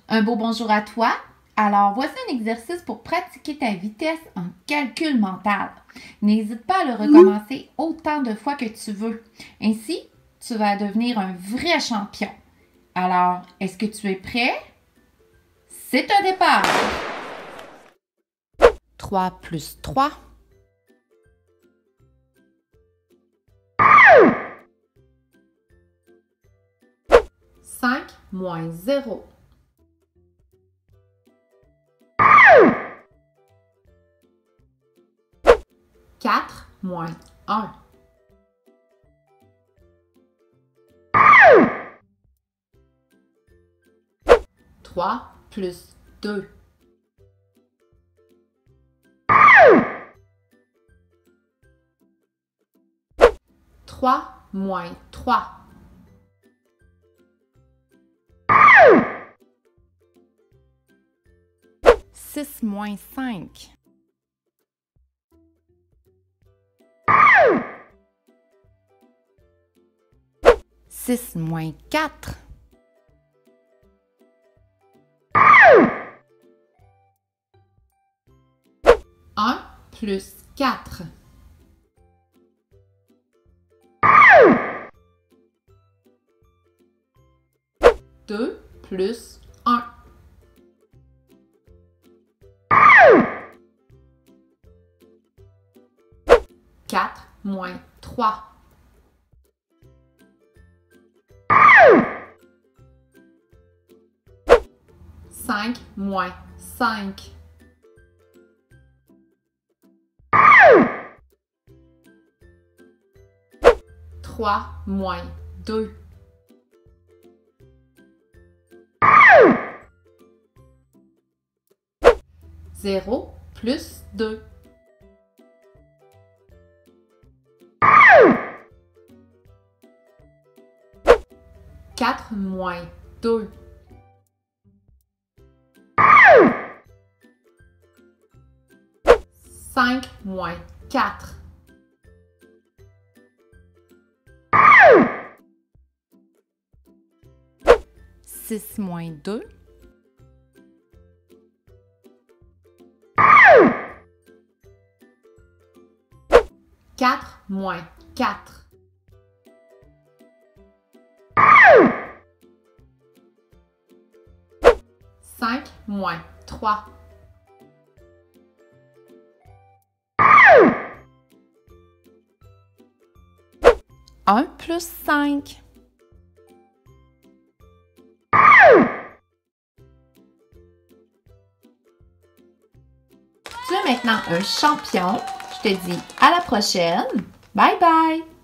Un beau bonjour à toi. Alors, voici un exercice pour pratiquer ta vitesse en calcul mental. N'hésite pas à le recommencer autant de fois que tu veux. Ainsi, tu vas devenir un vrai champion. Alors, est-ce que tu es prêt? C'est un départ! 3 plus 3. 5 moins 0. 4 moins 1. 3 plus 2. 3 moins 3. 6 moins 5. 6 moins 4. 1 plus 4. 2 plus 1. 4 moins 3. 5 moins 5. 3 moins 2. 0 plus 2. 4 moins 2. 5 moins 4. 6 moins 2. 4 moins 4. 5 moins 3. 1 plus 5. Tu es maintenant un champion. Je te dis à la prochaine. Bye bye!